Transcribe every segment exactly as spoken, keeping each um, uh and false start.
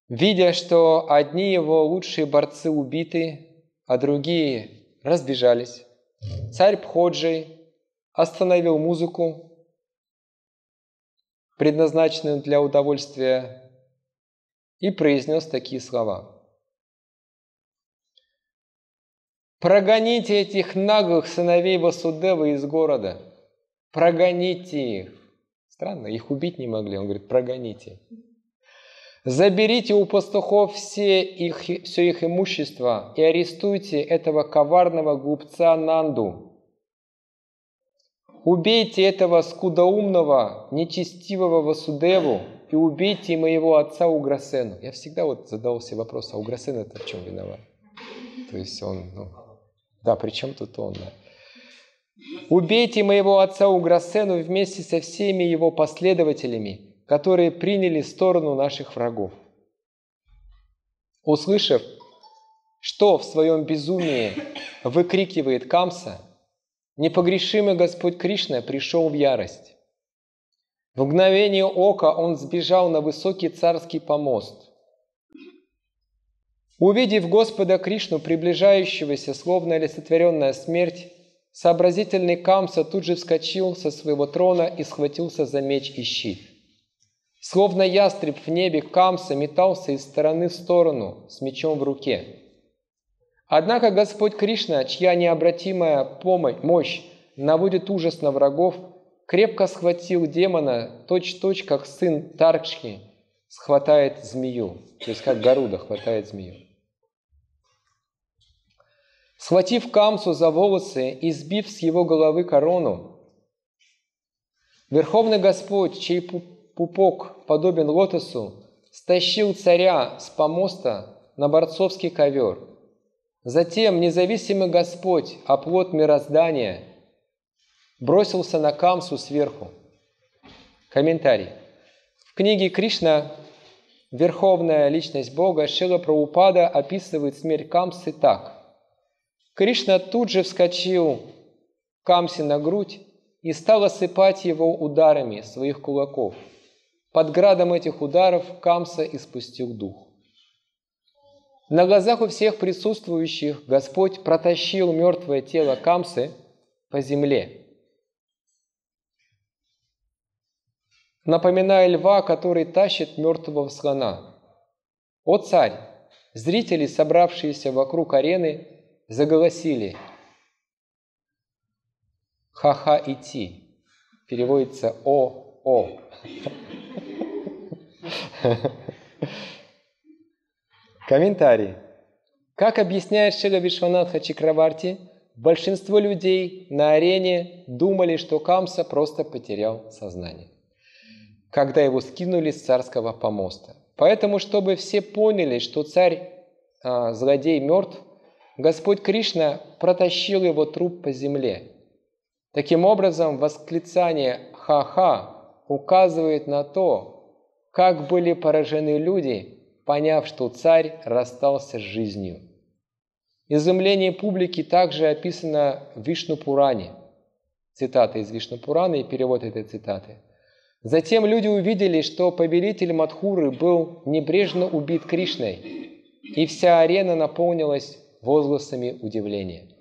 Видя, что одни его лучшие борцы убиты, а другие разбежались, царь Пходжий остановил музыку, предназначенную для удовольствия, и произнес такие слова: «Прогоните этих наглых сыновей Васудевы из города, прогоните их». Странно, их убить не могли, он говорит: прогоните. «Заберите у пастухов все их, все их имущество и арестуйте этого коварного глупца Нанду. Убейте этого скудоумного, нечестивого Васудеву и убейте моего отца Уграсену». Я всегда вот задавался вопрос, а Уграсен это в чем виноват? То есть он, ну, да, при чем тут он? Да? «Убейте моего отца Уграсену вместе со всеми его последователями, которые приняли сторону наших врагов». Услышав, что в своем безумии выкрикивает Камса, непогрешимый Господь Кришна пришел в ярость. В мгновение ока он сбежал на высокий царский помост. Увидев Господа Кришну, приближающегося, словно олицетворенная смерть, сообразительный Камса тут же вскочил со своего трона и схватился за меч и щит. Словно ястреб в небе, Камса метался из стороны в сторону с мечом в руке. Однако Господь Кришна, чья необратимая помощь, мощь наводит ужас на врагов, крепко схватил демона, точь-в-точь, как сын Таркшки схватает змею, то есть как Гаруда хватает змею. Схватив Камсу за волосы и сбив с его головы корону, Верховный Господь, чей пупок подобен лотосу, стащил царя с помоста на борцовский ковер. Затем независимый Господь, оплот мироздания, бросился на Камсу сверху. Комментарий. В книге «Кришна. Верховная личность Бога» Шрила Прабхупада описывает смерть Камсы так. Кришна тут же вскочил Камсе на грудь и стал осыпать его ударами своих кулаков. Под градом этих ударов Камса испустил дух. На глазах у всех присутствующих Господь протащил мертвое тело Камсы по земле, напоминая льва, который тащит мертвого слона. «О царь!» Зрители, собравшиеся вокруг арены, заголосили. «Ха-ха идти» переводится «о-о». Комментарий. Как объясняет Шрила Вишванатха Чакраварти, большинство людей на арене думали, что Камса просто потерял сознание, когда его скинули с царского помоста. Поэтому, чтобы все поняли, что царь а, злодей мертв, Господь Кришна протащил его труп по земле. Таким образом, восклицание «ха-ха» указывает на то, как были поражены люди, поняв, что царь расстался с жизнью. Изумление публики также описано в Вишну-Пуране. Цитата из Вишну-Пурана и перевод этой цитаты. Затем люди увидели, что повелитель Мадхуры был небрежно убит Кришной, и вся арена наполнилась возгласами удивления.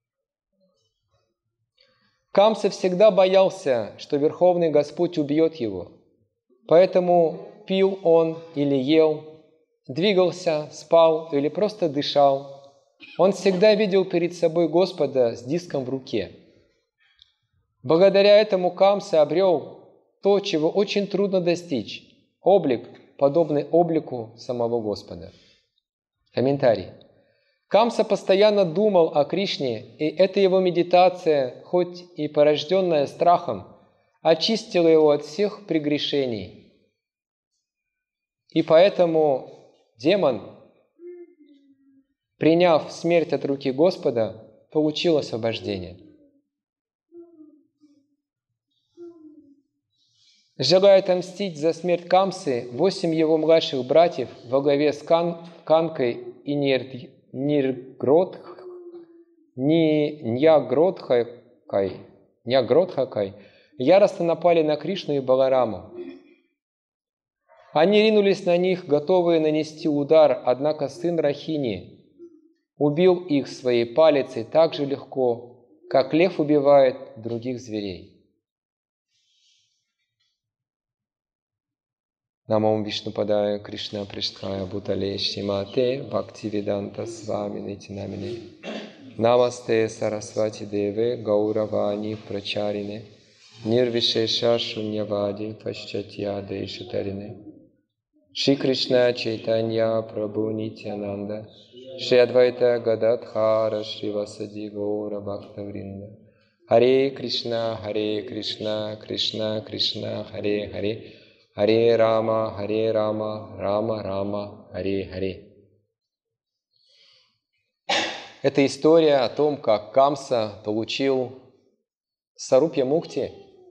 Камса всегда боялся, что Верховный Господь убьет его, поэтому пил он или ел, двигался, спал или просто дышал. Он всегда видел перед собой Господа с диском в руке. Благодаря этому Камса обрел то, чего очень трудно достичь – облик, подобный облику самого Господа. Комментарий. Камса постоянно думал о Кришне, и эта его медитация, хоть и порожденная страхом, очистила его от всех прегрешений. И поэтому демон, приняв смерть от руки Господа, получил освобождение. Желая отомстить за смерть Камсы, восемь его младших братьев во главе с Кан, Канкой и Нир, Ниргродх, Ни, Ньягродхакой, Ньягродхакой яростно напали на Кришну и Балараму. Они ринулись на них, готовые нанести удар, однако сын Рахини убил их своей палицей так же легко, как лев убивает других зверей. Намом Вишнупадая Кришна Приштхая Бутале Шимате Бхактивиданта Свами Нитинамине Намасте Сарасвати Деве Гауравани Прачарине Нирвишеша Шуньявади Пашчатья Дейшитарине Шри Кришна Чайтанья Прабху Нитянанда Шри Адвайта Гададхара Шри Васади Гаура Бхактавринда Харе Кришна, Харе Кришна, Кришна Кришна, Харе Харе Харе Рама, Харе Рама, Рама Рама, Харе Харе. Это история о том, как Камса получил Сарупья Мукти.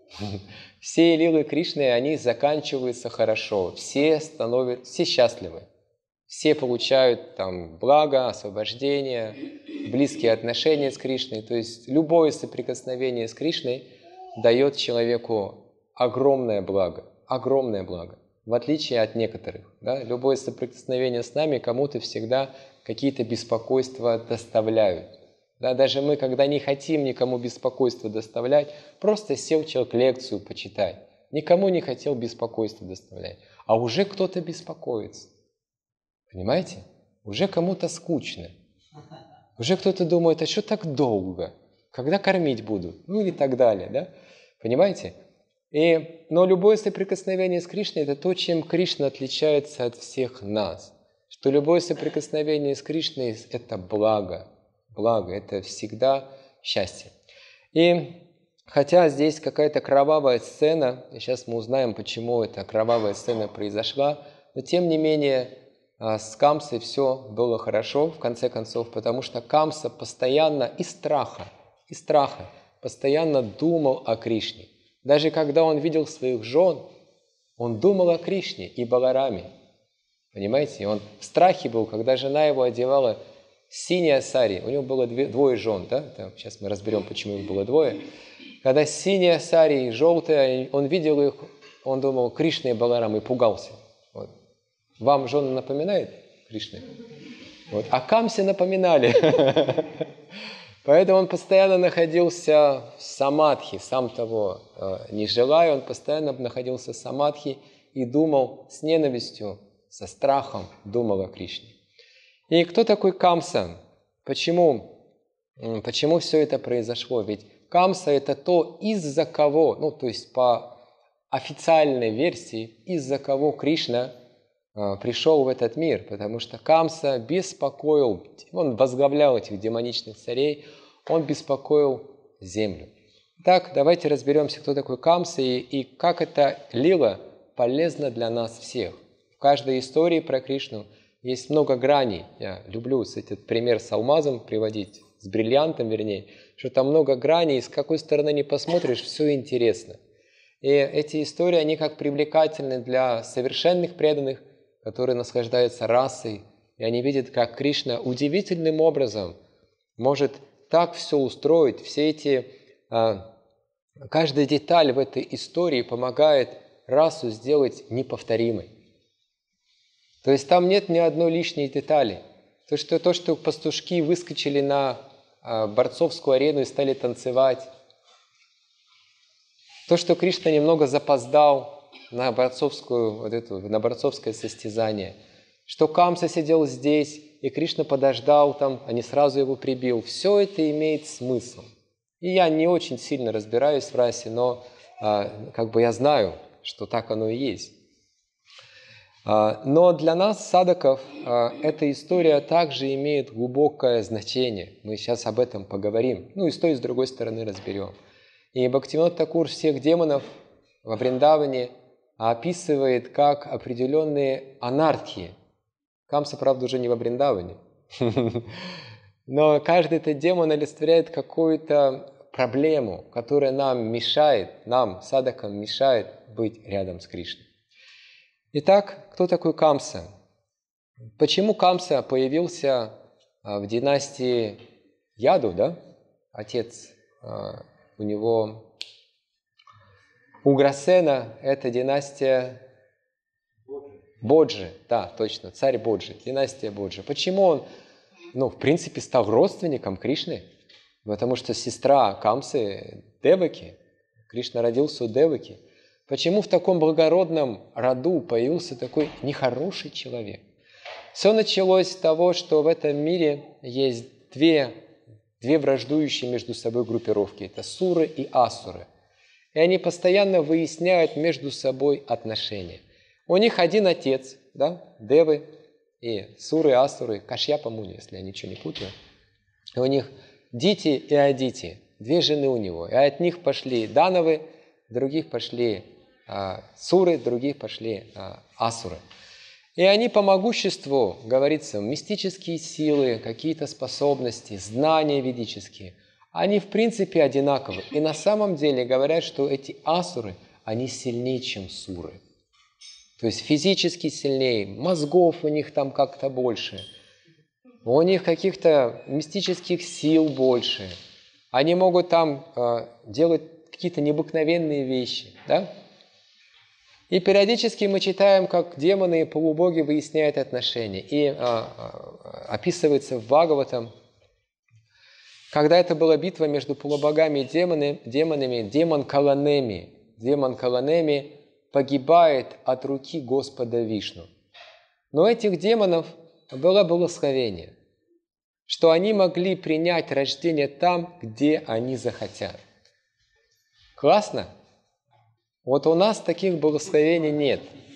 Все лилы Кришны, они заканчиваются хорошо, все становятся, все счастливы. Все получают там благо, освобождение, близкие отношения с Кришной. То есть любое соприкосновение с Кришной дает человеку огромное благо. Огромное благо, в отличие от некоторых. Да? Любое соприкосновение с нами кому-то всегда какие-то беспокойства доставляют. Да? Даже мы, когда не хотим никому беспокойства доставлять, просто сел человек лекцию почитать. Никому не хотел беспокойства доставлять. А уже кто-то беспокоится. Понимаете? Уже кому-то скучно. Уже кто-то думает, а что так долго? Когда кормить будут? Ну и так далее. Да? Понимаете? И, но любое соприкосновение с Кришной – это то, чем Кришна отличается от всех нас. Что любое соприкосновение с Кришной – это благо. Благо – это всегда счастье. И хотя здесь какая-то кровавая сцена, и сейчас мы узнаем, почему эта кровавая сцена произошла, но тем не менее с Камсой все было хорошо, в конце концов, потому что Камса постоянно из страха, из страха постоянно думал о Кришне. Даже когда он видел своих жен, он думал о Кришне и Балараме. Понимаете? Он в страхе был, когда жена его одевала синяя сари. У него было две, двое жен, да? Там, сейчас мы разберем, почему их было двое. Когда синяя сари и желтая, он видел их, он думал, Кришна и Баларам, и пугался. Вот. Вам жены напоминает Кришна? Вот. А Камсе напоминали. Поэтому он постоянно находился в самадхи, сам того э, не желая, он постоянно находился в самадхи и думал с ненавистью, со страхом, думал о Кришне. И кто такой Камса? Почему, почему все это произошло? Ведь Камса – это то, из-за кого, ну то есть по официальной версии, из-за кого Кришна э, пришел в этот мир, потому что Камса беспокоил, он возглавлял этих демоничных царей, он беспокоил землю. Так, давайте разберемся, кто такой Камса и, и как эта лила полезна для нас всех. В каждой истории про Кришну есть много граней. Я люблю этот пример с алмазом приводить, с бриллиантом, вернее, что там много граней, и с какой стороны не посмотришь, все интересно. И эти истории, они как привлекательны для совершенных преданных, которые наслаждаются расой, и они видят, как Кришна удивительным образом может так все устроить, все эти, а, каждая деталь в этой истории помогает расу сделать неповторимой. То есть там нет ни одной лишней детали. То, что, то, что пастушки выскочили на а, борцовскую арену и стали танцевать, то, что Кришна немного запоздал на, борцовскую, вот эту, на борцовское состязание, что Камса сидел здесь, и Кришна подождал там, а не сразу его прибил. Все это имеет смысл. И я не очень сильно разбираюсь в расе, но а, как бы я знаю, что так оно и есть. А, но для нас, садаков, а, эта история также имеет глубокое значение. Мы сейчас об этом поговорим. Ну и с той, и с другой стороны разберем. И Бхактивинода Такур всех демонов во Вриндаване описывает как определенные анархии. Камса, правда, уже не во Вриндаване. Но каждый этот демон олицетворяет какую-то проблему, которая нам мешает, нам, садакам, мешает быть рядом с Кришной. Итак, кто такой Камса? Почему Камса появился в династии Яду, да? Отец у него Уграсена – это династия Боджи, да, точно, царь Боджи, династия Боджи. Почему он, ну, в принципе, стал родственником Кришны? Потому что сестра Камсы Деваки, Кришна родился у Деваки. Почему в таком благородном роду появился такой нехороший человек? Все началось с того, что в этом мире есть две, две враждующие между собой группировки. Это суры и асуры. И они постоянно выясняют между собой отношения. У них один отец, да, Девы, и суры, и асуры, Кашьяпа Муни, если я ничего не путаю. И у них Дити и Адити, две жены у него. И от них пошли Дановы, других пошли а, суры, других пошли а, асуры. И они по могуществу, говорится, мистические силы, какие-то способности, знания ведические, они в принципе одинаковы. И на самом деле говорят, что эти асуры, они сильнее, чем суры. То есть физически сильнее, мозгов у них там как-то больше, у них каких-то мистических сил больше. Они могут там э, делать какие-то необыкновенные вещи, да? И периодически мы читаем, как демоны и полубоги выясняют отношения. И э, э, описывается в Бхагаватам, когда это была битва между полубогами и демоны, демонами, демон Каланеми, демон Каланеми погибает от руки Господа Вишну. Но у этих демонов было благословение, что они могли принять рождение там, где они захотят. Классно? Вот у нас таких благословений нет.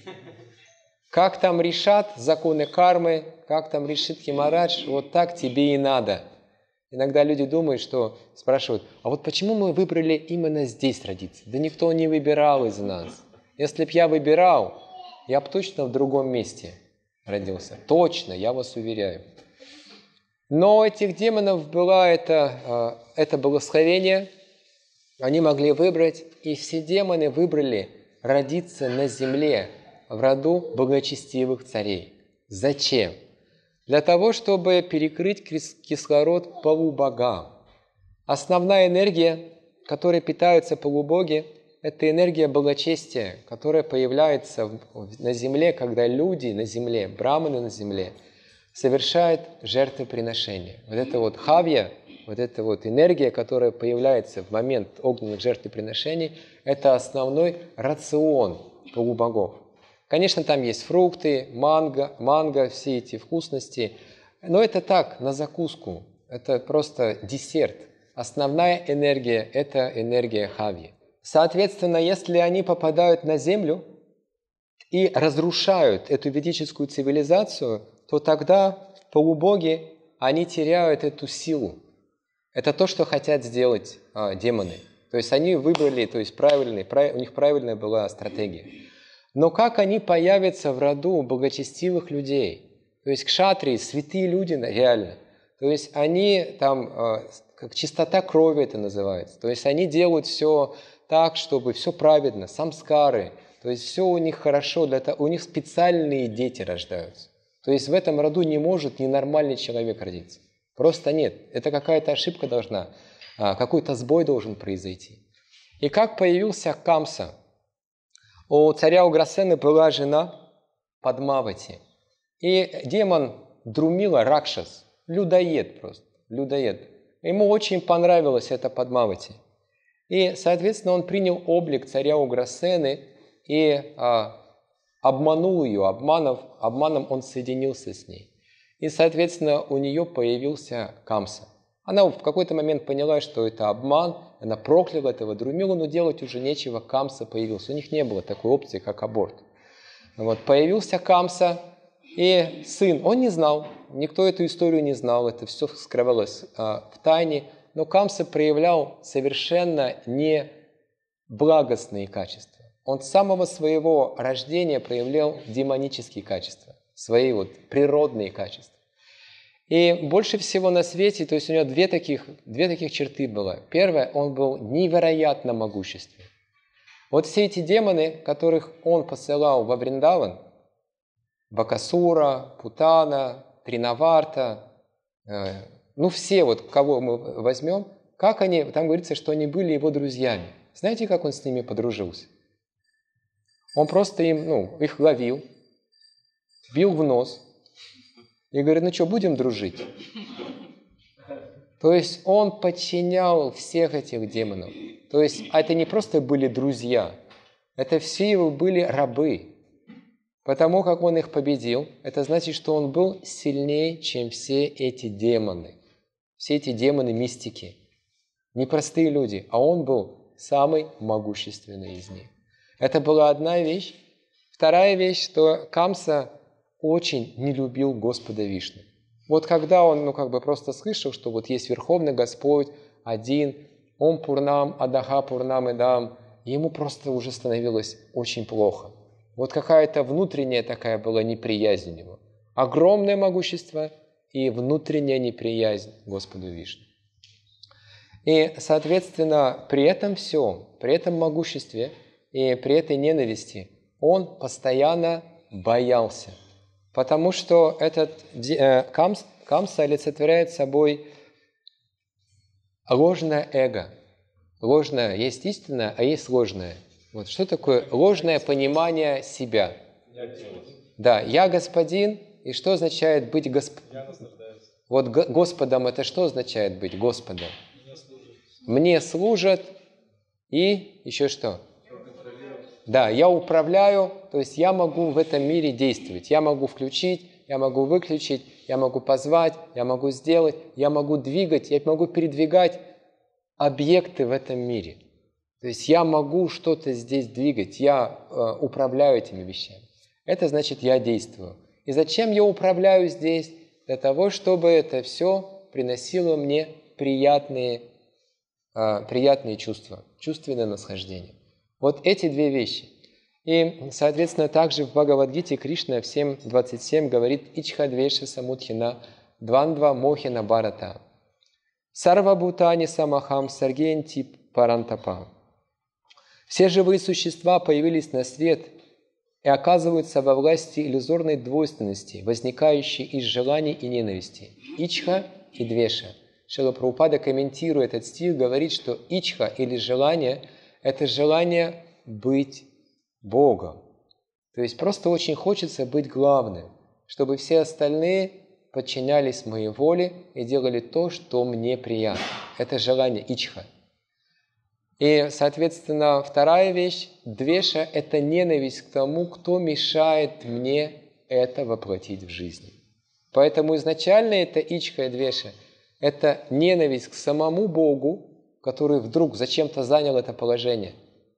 Как там решат законы кармы, как там решит Химарадж, вот так тебе и надо. Иногда люди думают, что спрашивают, а вот почему мы выбрали именно здесь родиться? Да никто не выбирал из нас. Если б я выбирал, я бы точно в другом месте родился. Точно, я вас уверяю. Но у этих демонов было это, это благословение. Они могли выбрать, и все демоны выбрали родиться на земле в роду благочестивых царей. Зачем? Для того, чтобы перекрыть кислород полубогам. Основная энергия, которой питаются полубоги, это энергия благочестия, которая появляется на земле, когда люди на земле, браманы на земле, совершают жертвоприношения. Вот это вот хавья, вот эта вот энергия, которая появляется в момент огненных жертвоприношений, это основной рацион полубогов. Конечно, там есть фрукты, манго, манго, все эти вкусности, но это так, на закуску, это просто десерт. Основная энергия – это энергия хавьи. Соответственно, если они попадают на землю и разрушают эту ведическую цивилизацию, то тогда полубоги, они теряют эту силу. Это то, что хотят сделать а, демоны. То есть они выбрали, то есть правильный, прав, у них правильная была стратегия. Но как они появятся в роду благочестивых людей? То есть кшатрии, святые люди реально. То есть они там, а, как чистота крови это называется. То есть они делают все так, чтобы все праведно, самскары. То есть все у них хорошо, для того, у них специальные дети рождаются. То есть в этом роду не может ненормальный человек родиться. Просто нет. Это какая-то ошибка должна, какой-то сбой должен произойти. И как появился Камса? У царя Уграсены была жена Падмавати. И демон Друмила Ракшас, людоед просто, людоед. Ему очень понравилась эта Падмавати. И, соответственно, он принял облик царя Уграсены и а, обманул ее, обманов, обманом он соединился с ней. И, соответственно, у нее появился Камса. Она в какой-то момент поняла, что это обман, она прокляла этого Друмилу, но делать уже нечего, Камса появился. У них не было такой опции, как аборт. Вот, появился Камса и сын. Он не знал, никто эту историю не знал, это все скрывалось а, в тайне. Но Камса проявлял совершенно не благостные качества. Он с самого своего рождения проявлял демонические качества, свои вот природные качества. И больше всего на свете, то есть у него две таких, две таких черты было. Первое, он был невероятно могущественный. Вот все эти демоны, которых он посылал во Вриндаван, Бакасура, Путана, Тринаварта, э, ну все вот, кого мы возьмем, как они, там говорится, что они были его друзьями. Знаете, как он с ними подружился? Он просто им, ну, их ловил, бил в нос и говорит, ну что, будем дружить? То есть он подчинял всех этих демонов. То есть это не просто были друзья, это все его были рабы. Потому как он их победил, это значит, что он был сильнее, чем все эти демоны. Все эти демоны-мистики. Непростые люди, а он был самый могущественный из них. Это была одна вещь. Вторая вещь, что Камса очень не любил Господа Вишну. Вот когда он, ну, как бы просто слышал, что вот есть Верховный Господь, один, Ом Пурнам, Адаха Пурнам Идам, ему просто уже становилось очень плохо. Вот какая-то внутренняя такая была неприязнь у него. Огромное могущество и внутренняя неприязнь Господу Вишну. И, соответственно, при этом всем, при этом могуществе и при этой ненависти он постоянно боялся. Потому что этот э, камс, камса олицетворяет собой ложное эго. Ложное есть истинное, а есть ложное. Вот что такое ложное понимание себя? Да, я господин, и что означает быть господом? Вот Господом это что означает быть Господом? Мне служат и еще что? Да, я управляю, то есть я могу в этом мире действовать. Я могу включить, я могу выключить, я могу позвать, я могу сделать, я могу двигать, я могу передвигать объекты в этом мире. То есть я могу что-то здесь двигать, я э, управляю этими вещами. Это значит, я действую. И зачем я управляю здесь? Для того, чтобы это все приносило мне приятные, э, приятные чувства, чувственное наслаждение. Вот эти две вещи. И, соответственно, также в Бхагавад-гите Кришна в семь двадцать семь говорит «Ичха двеша самудхина двандва мохина барата сарва бхутани самахам саргенти парантапа». Все живые существа появились на свет и оказываются во власти иллюзорной двойственности, возникающей из желаний и ненависти. Ичха и двеша. Шрила Прабхупада, комментируя этот стих, говорит, что ичха или желание – это желание быть Богом. То есть просто очень хочется быть главным, чтобы все остальные подчинялись моей воле и делали то, что мне приятно. Это желание ичха. И, соответственно, вторая вещь, двеша – это ненависть к тому, кто мешает мне это воплотить в жизни. Поэтому изначально это ичха и двеша – это ненависть к самому Богу, который вдруг зачем-то занял это положение.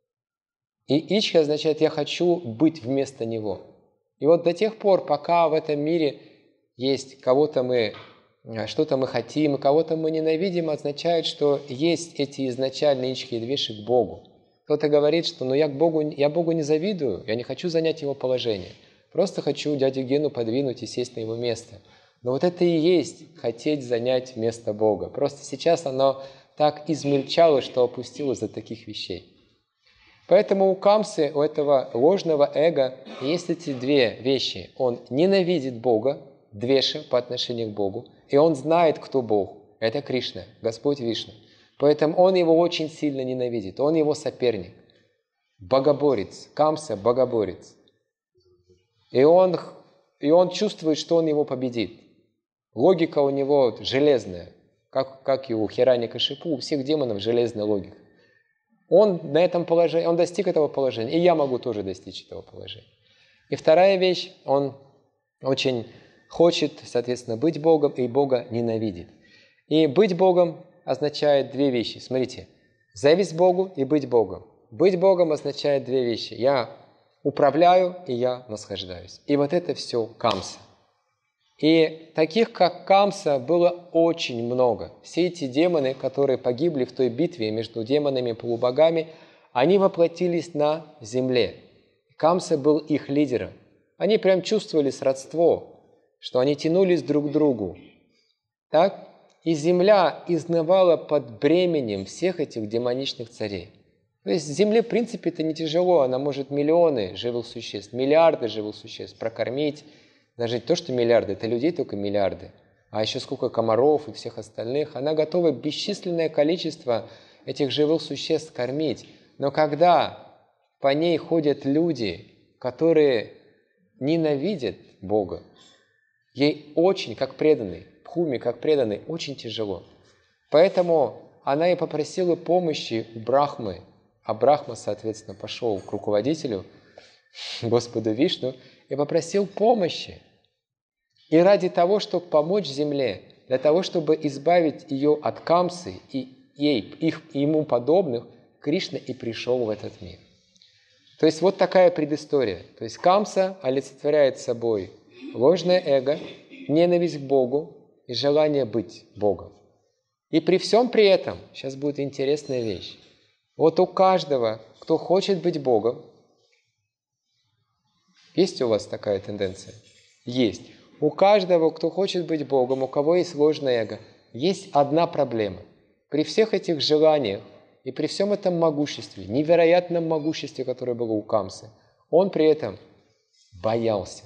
И ичха означает «я хочу быть вместо него». И вот до тех пор, пока в этом мире есть кого-то мы, что-то мы хотим, и кого-то мы ненавидим, означает, что есть эти изначальные ичхи и двеши к Богу. Кто-то говорит, что ну, я, к Богу, я Богу не завидую, я не хочу занять его положение. Просто хочу дядю Гену подвинуть и сесть на его место. Но вот это и есть хотеть занять место Бога. Просто сейчас оно так измельчало, что опустилось до таких вещей. Поэтому у Камсы, у этого ложного эго, есть эти две вещи. Он ненавидит Бога, двеша по отношению к Богу, и он знает, кто Бог. Это Кришна, Господь Вишну. Поэтому он его очень сильно ненавидит. Он его соперник. Богоборец. Камса – богоборец. И он, и он чувствует, что он его победит. Логика у него железная. Как, как и у Хираньякашипу, у всех демонов железная логика. Он на этом положении, он достиг этого положения, и я могу тоже достичь этого положения. И вторая вещь, он очень хочет, соответственно, быть Богом, и Бога ненавидит. И быть Богом означает две вещи. Смотрите, зависть Богу и быть Богом. Быть Богом означает две вещи. Я управляю, и я наслаждаюсь. И вот это все Камса. И таких, как Камса, было очень много. Все эти демоны, которые погибли в той битве между демонами и полубогами, они воплотились на земле. Камса был их лидером. Они прям чувствовали сродство, что они тянулись друг к другу. Так? И земля изнывала под бременем всех этих демоничных царей. То есть земле, в принципе, это не тяжело. Она может миллионы живых существ, миллиарды живых существ прокормить. Даже не то, что миллиарды, это людей только миллиарды. А еще сколько комаров и всех остальных. Она готова бесчисленное количество этих живых существ кормить. Но когда по ней ходят люди, которые ненавидит Бога. Ей очень, как преданный, Бхуми, как преданный, очень тяжело. Поэтому она и попросила помощи у Брахмы, а Брахма, соответственно, пошел к руководителю, Господу Вишну, и попросил помощи. И ради того, чтобы помочь земле, для того, чтобы избавить ее от Камсы и ей, их, ему подобных, Кришна и пришел в этот мир. То есть вот такая предыстория. То есть Камса олицетворяет собой ложное эго, ненависть к Богу и желание быть Богом. И при всем при этом, сейчас будет интересная вещь, вот у каждого, кто хочет быть Богом, есть у вас такая тенденция? Есть. У каждого, кто хочет быть Богом, у кого есть ложное эго, есть одна проблема. При всех этих желаниях и при всем этом могуществе, невероятном могуществе, которое было у Камсы, он при этом боялся.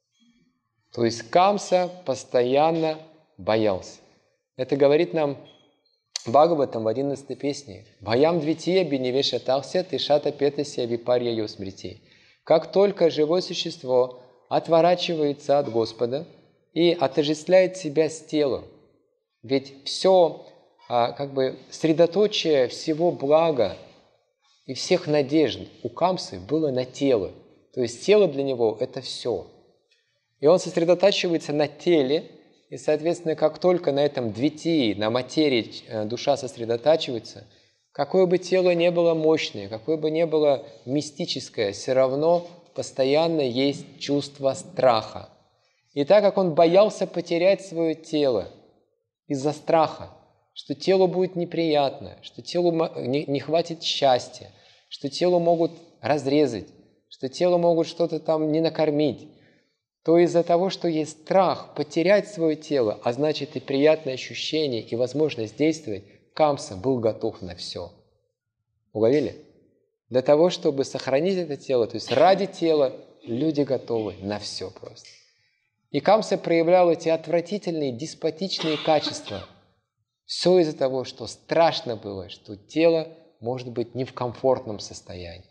То есть Камса постоянно боялся. Это говорит нам Бхагаватам в одиннадцатой песне. «Бхаям двития биневеша тался тишата петася випарья йо смрити». Как только живое существо отворачивается от Господа и отождествляет себя с телом, ведь все, как бы, средоточие всего блага и всех надежд у Камсы было на тело. То есть тело для него – это все. И он сосредотачивается на теле, и, соответственно, как только на этом двитии, на материи душа сосредотачивается, какое бы тело ни было мощное, какое бы ни было мистическое, все равно постоянно есть чувство страха. И так как он боялся потерять свое тело из-за страха, что телу будет неприятно, что телу не, не хватит счастья, что телу могут разрезать, что телу могут что-то там не накормить, то из-за того, что есть страх потерять свое тело, а значит и приятное ощущение, и возможность действовать, Камса был готов на все. Уловили? Для того, чтобы сохранить это тело, то есть ради тела, люди готовы на все просто. И Камса проявлял эти отвратительные, деспотичные качества. Все из-за того, что страшно было, что тело может быть не в комфортном состоянии.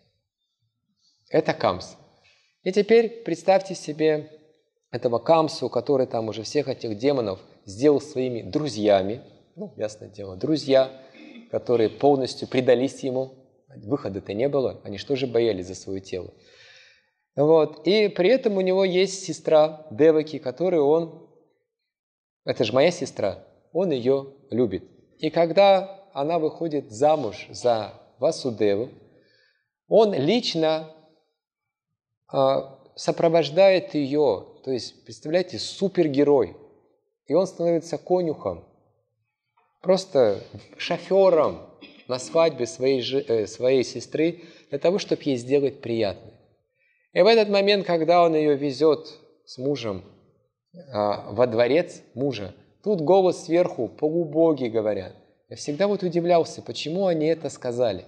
Это Камса. И теперь представьте себе этого Камсу, который там уже всех этих демонов сделал своими друзьями. Ну, ясное дело, друзья, которые полностью предались ему. Выхода-то не было, они что же боялись за свое тело. Вот. И при этом у него есть сестра Деваки, которую он, это же моя сестра, он ее любит. И когда она выходит замуж за Васудеву, он лично а, сопровождает ее, то есть, представляете, супергерой. И он становится конюхом, просто шофером на свадьбе своей, э, своей сестры, для того, чтобы ей сделать приятно. И в этот момент, когда он ее везет с мужем э, во дворец мужа, тут голос сверху, полубоги говорят. Я всегда вот удивлялся, почему они это сказали.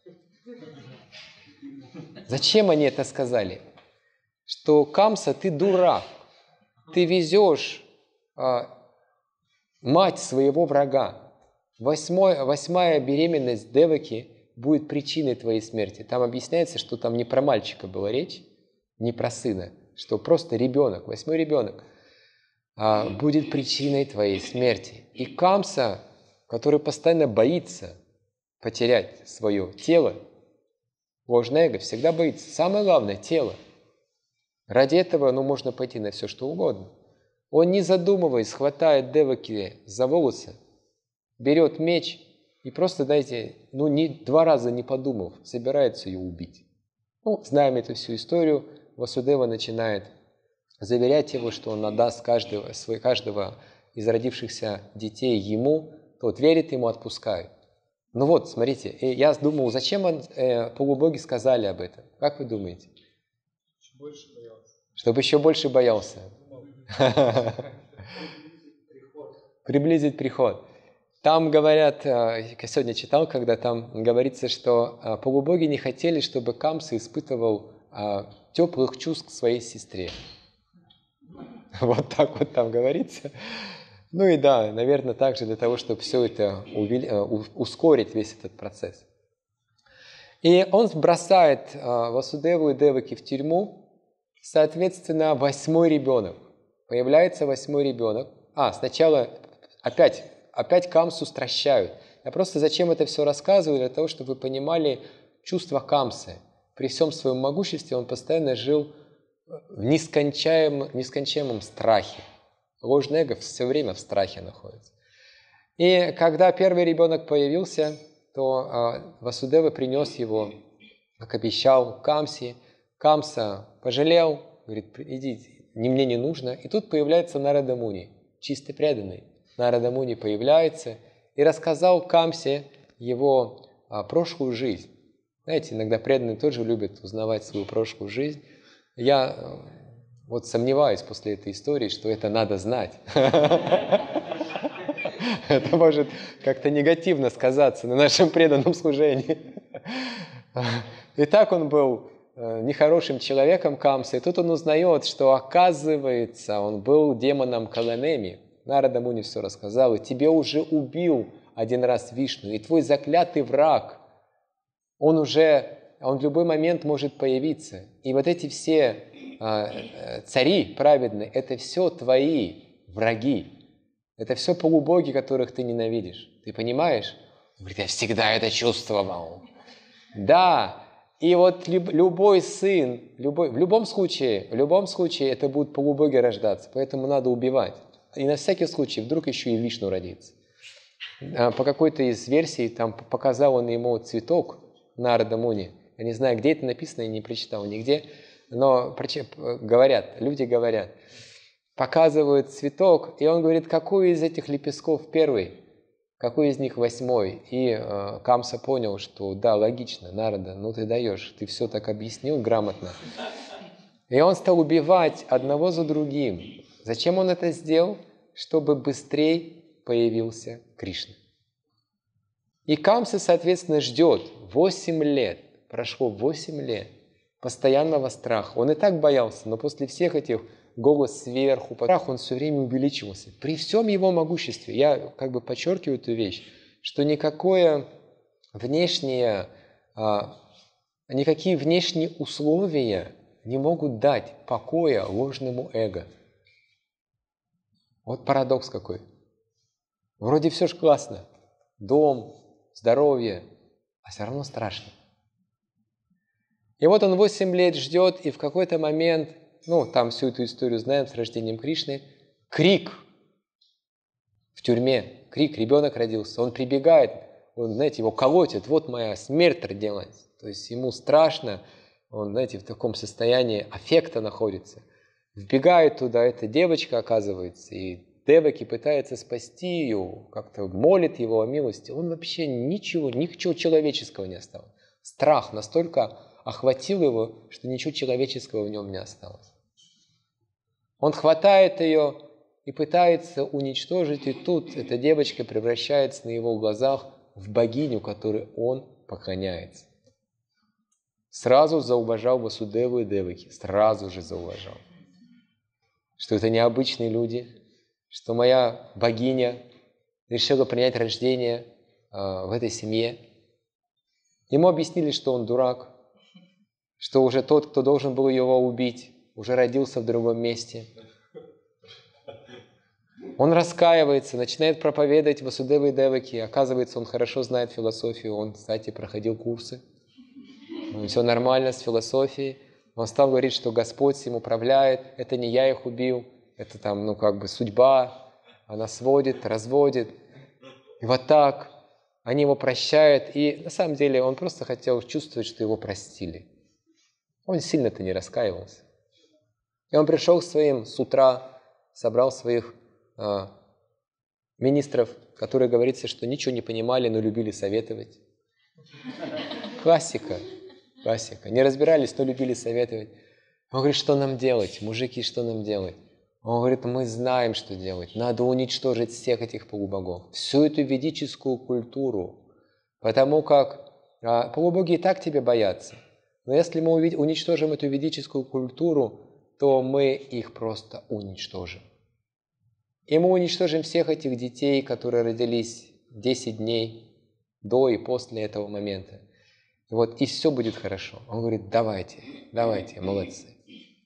Зачем они это сказали? Что Камса, ты дурак, ты везешь э, мать своего врага. Восьмой, восьмая беременность Деваки будет причиной твоей смерти. Там объясняется, что там не про мальчика была речь, не про сына, что просто ребенок, восьмой ребенок, а, будет причиной твоей смерти. И Камса, который постоянно боится потерять свое тело, ложное эго всегда боится. Самое главное – тело. Ради этого ну, можно пойти на все, что угодно. Он, не задумываясь, хватает Деваки за волосы, берет меч и просто, знаете, ну, не, два раза не подумав, собирается ее убить. Ну, знаем эту всю историю. Васудева начинает заверять его, что он отдаст каждого, свой, каждого из родившихся детей ему, тот верит ему, отпускает. Ну вот, смотрите, я думал, зачем он, э, полубоги сказали об этом? Как вы думаете? Чтобы больше боялся. Чтобы еще больше боялся. Приблизить приход. Там говорят, я сегодня читал, когда там говорится, что полубоги не хотели, чтобы Камса испытывал теплых чувств к своей сестре. Вот так вот там говорится. Ну и да, наверное, также для того, чтобы все это ускорить, весь этот процесс. И он бросает Васудеву и Деваки в тюрьму, соответственно, восьмой ребенок. Появляется восьмой ребенок. А, сначала опять, опять Камсу стращают. Я просто зачем это все рассказываю? Для того, чтобы вы понимали чувство Камсы. При всем своем могуществе он постоянно жил в нескончаемом, нескончаемом страхе. Ложное эго все время в страхе находится. И когда первый ребенок появился, то а, Васудева принес его, как обещал, Камсе. Камса пожалел, говорит, иди, не мне не нужно. И тут появляется Нарада Муни, чисто преданный. Нарада Муни появляется и рассказал Камсе его а, прошлую жизнь. Знаете, иногда преданные тоже любят узнавать свою прошлую жизнь. Я вот сомневаюсь после этой истории, что это надо знать. Это может как-то негативно сказаться на нашем преданном служении. И так он был нехорошим человеком, Камса. И тут он узнает, что, оказывается, он был демоном Каланеми. Нарада Муни все рассказал. И тебе уже убил один раз Вишну. И твой заклятый враг, он уже, он в любой момент может появиться. И вот эти все э, цари праведные, это все твои враги. Это все полубоги, которых ты ненавидишь. Ты понимаешь? Он говорит, я всегда это чувствовал. Да, и вот любой сын, любой, в любом случае, в любом случае это будут полубоги рождаться, поэтому надо убивать. И на всякий случай, вдруг еще и Вишну родится. По какой-то из версий, там показал он ему цветок Нарада Муни. Я не знаю, где это написано, я не прочитал нигде, но говорят, люди говорят, показывают цветок, и он говорит, какой из этих лепестков первый, какой из них восьмой. И э, Камса понял, что да, логично, Нарада, ну ты даешь, ты все так объяснил грамотно. И он стал убивать одного за другим. Зачем он это сделал? Чтобы быстрее появился Кришна. И Камса, соответственно, ждет восемь лет. Прошло восемь лет постоянного страха. Он и так боялся, но после всех этих голос сверху, страх, он все время увеличивался. При всем его могуществе, я как бы подчеркиваю эту вещь, что никакое внешнее, а, никакие внешние условия не могут дать покоя ложному эго. Вот парадокс какой. Вроде все ж классно. Дом, здоровье, а все равно страшно. И вот он восемь лет ждет, и в какой-то момент, ну, там всю эту историю знаем с рождением Кришны, крик в тюрьме, крик, ребенок родился, он прибегает, он, знаете, его колотит, вот моя смерть родилась. То есть ему страшно, он, знаете, в таком состоянии аффекта находится. Вбегает туда эта девочка, оказывается, и Деваки пытается спасти ее, как-то молит его о милости. Он вообще ничего, ничего человеческого не осталось. Страх настолько охватил его, что ничего человеческого в нем не осталось. Он хватает ее и пытается уничтожить, и тут эта девочка превращается на его глазах в богиню, которой он поклоняется. Сразу зауважал Васудеву и Деваки, сразу же зауважал. Что это необычные люди, что моя богиня решила принять рождение э, в этой семье. Ему объяснили, что он дурак, что уже тот, кто должен был его убить, уже родился в другом месте. Он раскаивается, начинает проповедовать Васудевы и Деваки. Оказывается, он хорошо знает философию, он, кстати, проходил курсы. Все нормально с философией. Он стал говорить, что Господь им управляет, это не я их убил, это там, ну, как бы судьба, она сводит, разводит. И вот так они его прощают, и на самом деле он просто хотел чувствовать, что его простили. Он сильно-то не раскаивался. И он пришел к своим с утра, собрал своих э, министров, которые, говорится, что ничего не понимали, но любили советовать. Классика. Классика. Не разбирались, но любили советовать. Он говорит, что нам делать? Мужики, что нам делать? Он говорит, мы знаем, что делать. Надо уничтожить всех этих полубогов. Всю эту ведическую культуру. Потому как а, полубоги и так тебя боятся. Но если мы уничтожим эту ведическую культуру, то мы их просто уничтожим. И мы уничтожим всех этих детей, которые родились десять дней до и после этого момента. И вот, и все будет хорошо. Он говорит, давайте, давайте, молодцы.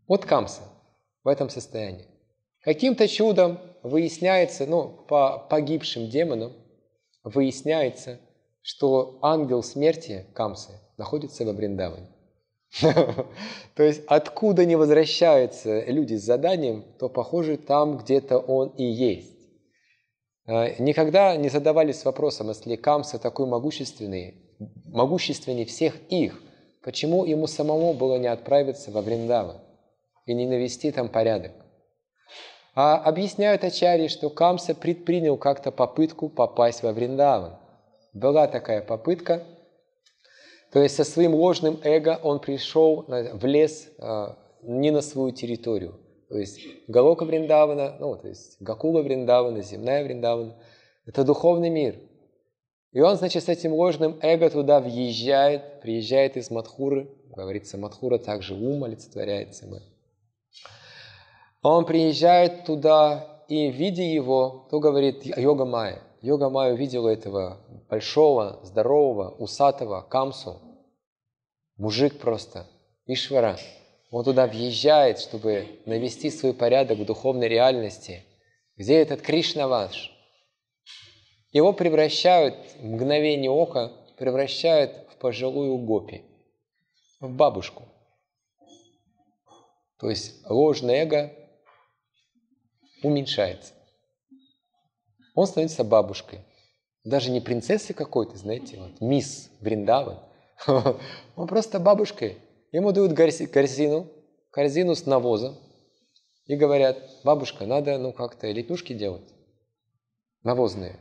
Вот Камса в этом состоянии. Каким-то чудом выясняется, ну, по погибшим демонам, выясняется, что ангел смерти Камсы находится во Вриндаване. То есть откуда не возвращаются люди с заданием, то, похоже, там где-то он и есть. Никогда не задавались вопросом, если Камса такой могущественный, могущественнее всех их, почему ему самому было не отправиться во Вриндаван и не навести там порядок. А объясняют ачарьи, что Камса предпринял как-то попытку попасть во Вриндаван. Была такая попытка. То есть со своим ложным эго он пришел в лес не на свою территорию. То есть Галока Вриндавана, ну, то есть Гакула Вриндавана, земная Вриндавана, это духовный мир. И он, значит, с этим ложным эго туда въезжает, приезжает из Мадхуры. Говорится, Мадхура также ум олицетворяется. Он приезжает туда, и видя его, то говорит Йога Майя. Йога Майя увидела этого большого, здорового, усатого Камсу. Мужик просто, Ишвара. Он туда въезжает, чтобы навести свой порядок в духовной реальности. Где этот Кришнаваш? Его превращают, в мгновение ока, превращают в пожилую гопи, в бабушку. То есть ложное эго уменьшается. Он становится бабушкой. Даже не принцессой какой-то, знаете, вот, мисс Вриндаван. Он просто бабушкой. Ему дают корзину, корзину с навозом и говорят: бабушка, надо ну как-то лепешки делать, навозные.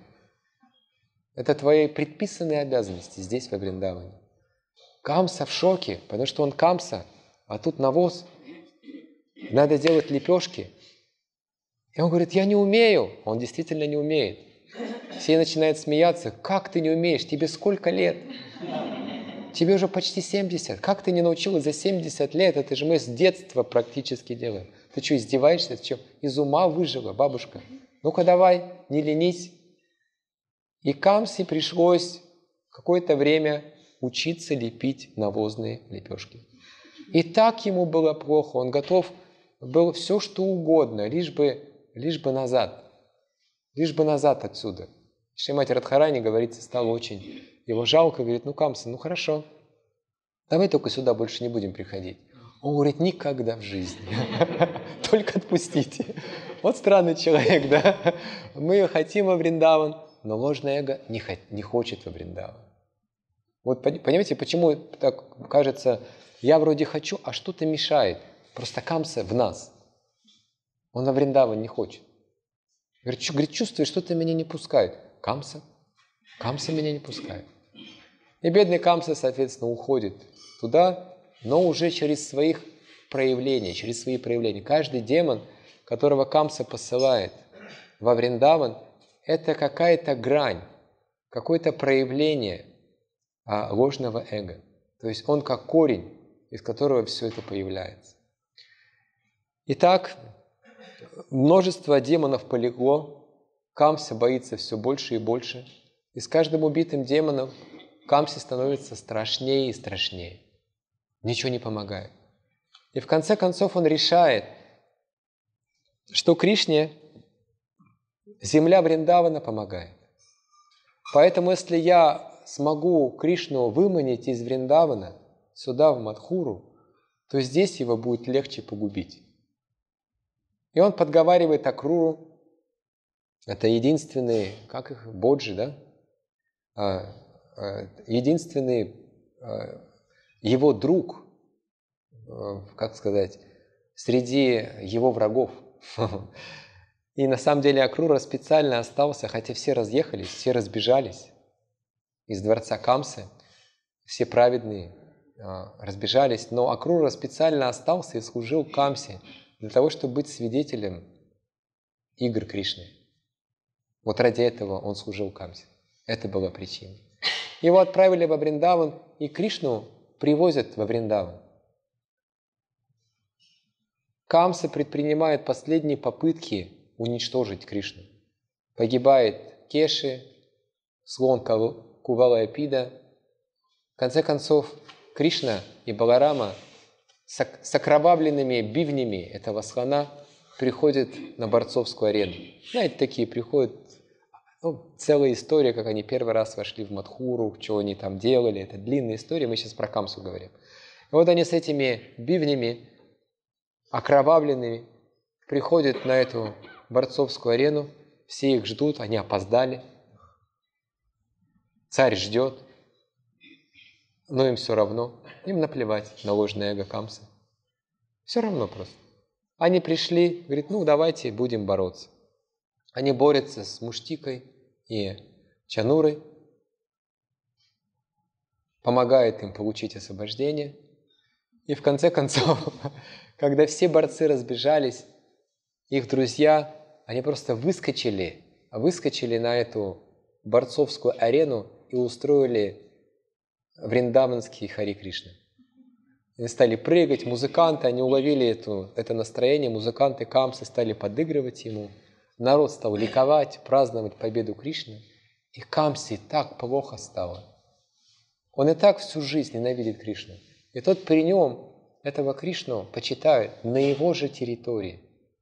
Это твои предписанные обязанности здесь, во Вриндаване. Камса в шоке, потому что он Камса, а тут навоз. Надо делать лепешки. И он говорит: я не умею. Он действительно не умеет. Все начинают смеяться. Как ты не умеешь? Тебе сколько лет? Тебе уже почти семьдесят. Как ты не научилась за семьдесят лет? Это же мы с детства практически делаем. Ты что, издеваешься? Ты что, из ума выжила, бабушка? Ну-ка давай, не ленись. И Камсе пришлось какое-то время учиться лепить навозные лепешки. И так ему было плохо. Он готов был все, что угодно, лишь бы, лишь бы назад. Лишь бы назад отсюда. Шримати Радхарани, говорится, стало очень его жалко. Говорит: ну, Камса, ну хорошо, давай только сюда больше не будем приходить. Он говорит: никогда в жизни. Только отпустите. Вот странный человек, да? Мы хотим во Вриндаван, но ложное эго не, не хочет во Вриндаван. Вот понимаете, почему так кажется, я вроде хочу, а что-то мешает. Просто Камса в нас. Он во Вриндаван не хочет. Говорит, говорит, чувствую, что-то меня не пускает. Камса? Камса меня не пускает. И бедный Камса, соответственно, уходит туда, но уже через своих проявлений, через свои проявления. Каждый демон, которого Камса посылает во Вриндаван, это какая-то грань, какое-то проявление а, ложного эго. То есть он как корень, из которого все это появляется. Итак, множество демонов полегло, Камса боится все больше и больше. И с каждым убитым демоном Камсе становится страшнее и страшнее. Ничего не помогает. И в конце концов он решает, что Кришне земля Вриндавана помогает. Поэтому если я смогу Кришну выманить из Вриндавана сюда, в Мадхуру, то здесь его будет легче погубить. И он подговаривает Акруру, это единственный, как их, боджи, да? А, а, единственный а, его друг, а, как сказать, среди его врагов. И на самом деле Акрура специально остался, хотя все разъехались, все разбежались из дворца Камсы, все праведные а, разбежались, но Акрура специально остался и служил Камсе для того, чтобы быть свидетелем игр Кришны. Вот ради этого он служил Камсе. Это была причина. Его отправили во Вриндаван, и Кришну привозят во Вриндаван. Камса предпринимает последние попытки уничтожить Кришну. Погибает Кеши, слон Кувалаяпида. В конце концов, Кришна и Баларама с окровавленными бивнями этого слона приходит на борцовскую арену. Знаете, такие приходят, ну, целая история, как они первый раз вошли в Мадхуру, что они там делали. Это длинная история, мы сейчас про Камсу говорим. И вот они с этими бивнями, окровавленными, приходят на эту борцовскую арену, все их ждут, они опоздали. Царь ждет, но им все равно, им наплевать на ложное эго Камсы. Все равно просто. Они пришли, говорят, ну давайте будем бороться. Они борются с Муштикой и Чанурой, помогает им получить освобождение. И в конце концов, когда все борцы разбежались, их друзья, они просто выскочили, выскочили на эту борцовскую арену и устроили вриндаванский Хари Кришна. Они стали прыгать, музыканты, они уловили эту, это настроение, музыканты Камсы стали подыгрывать ему. Народ стал ликовать, праздновать победу Кришны. И Камсе так плохо стало. Он и так всю жизнь ненавидит Кришну. И тот при нем этого Кришну почитает на его же территории.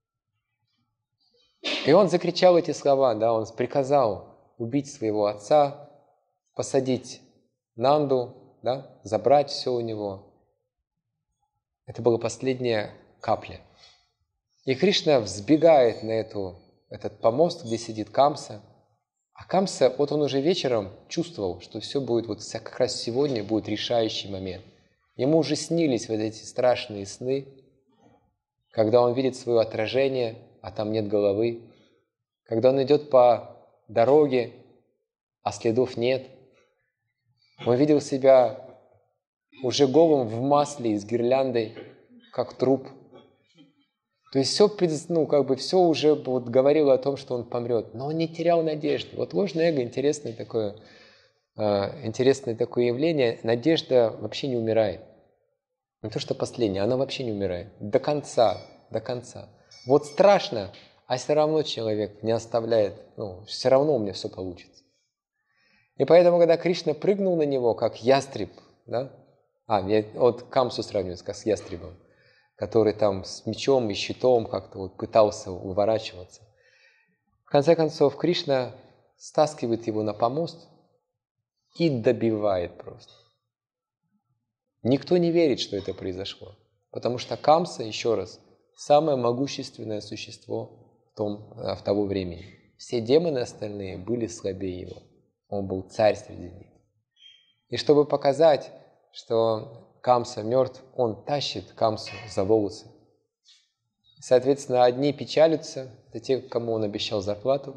И он закричал эти слова, да, он приказал убить своего отца, посадить Нанду, да, забрать все у него. Это была последняя капля. И Кришна взбегает на эту, этот помост, где сидит Камса. А Камса, вот он уже вечером чувствовал, что все будет, вот как раз сегодня будет решающий момент. Ему уже снились вот эти страшные сны, когда он видит свое отражение, а там нет головы. Когда он идет по дороге, а следов нет. Он видел себя уже голым в масле и с гирляндой, как труп. То есть все, ну, как бы все уже вот говорило о том, что он помрет. Но он не терял надежды. Вот ложное эго — интересное такое, э, интересное такое явление. Надежда вообще не умирает. Не то, что последняя, она вообще не умирает. До конца, до конца. Вот страшно, а все равно человек не оставляет, ну, все равно у меня все получится. И поэтому, когда Кришна прыгнул на него, как ястреб, да, а, я вот Камсу сравниваю как с ястребом, который там с мечом и щитом как-то вот пытался уворачиваться. В конце концов, Кришна стаскивает его на помост и добивает просто. Никто не верит, что это произошло, потому что Камса, еще раз, самое могущественное существо в, том, в того времени. Все демоны остальные были слабее его. Он был царь среди них. И чтобы показать, что Камса мертв, он тащит Камсу за волосы. Соответственно, одни печалятся, это те, кому он обещал зарплату.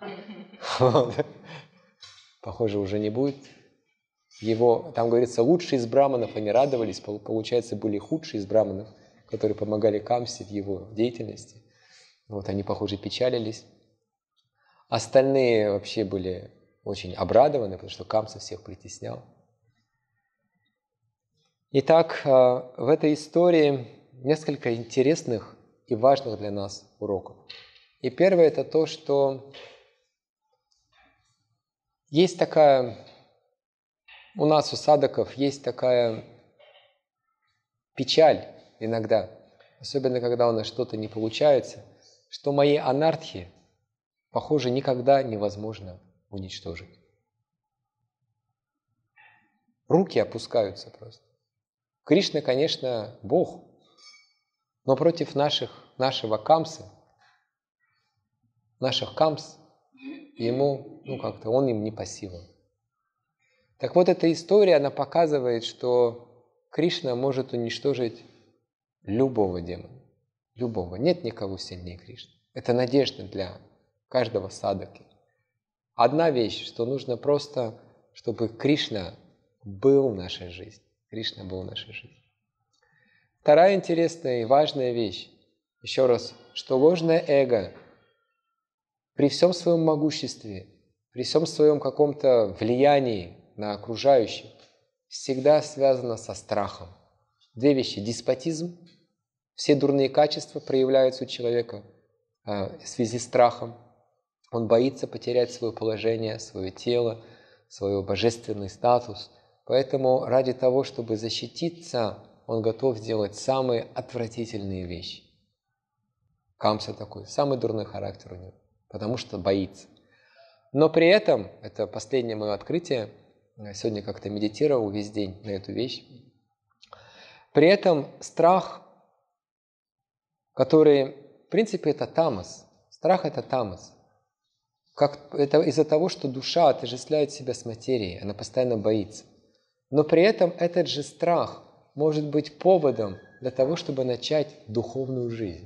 Похоже, уже не будет. Его, там говорится, лучшие из браманов, они радовались, получается, были худшие из браманов, которые помогали Камсе в его деятельности. Вот они, похоже, печалились. Остальные вообще были очень обрадованы, потому что Камса всех притеснял. Итак, в этой истории несколько интересных и важных для нас уроков. И первое — это то, что есть такая, у нас, у садаков, есть такая печаль иногда, особенно когда у нас что-то не получается, что мои анархи, похоже, никогда невозможно уничтожить. Руки опускаются просто. Кришна, конечно, Бог, но против наших, нашего Камсы, наших Камс, ему, ну как-то, он им не по силам. Так вот, эта история, она показывает, что Кришна может уничтожить любого демона. Любого. Нет никого сильнее Кришны. Это надежда для каждого садаки. Одна вещь, что нужно просто, чтобы Кришна был в нашей жизни. Кришна был в нашей жизни. Вторая интересная и важная вещь, еще раз, что ложное эго при всем своем могуществе, при всем своем каком-то влиянии на окружающих, всегда связано со страхом. Две вещи. Деспотизм. Все дурные качества проявляются у человека э, в связи с страхом. Он боится потерять свое положение, свое тело, свой божественный статус. Поэтому ради того, чтобы защититься он готов сделать самые отвратительные вещи. Камса такой, самый дурной характер у него, потому что боится. Но при этом, это последнее мое открытие, я сегодня как-то медитировал весь день на эту вещь, при этом страх, который, в принципе, это тамас, страх это тамас. Как, это из-за того, что душа отождествляет себя с материей, она постоянно боится. Но при этом этот же страх может быть поводом для того, чтобы начать духовную жизнь.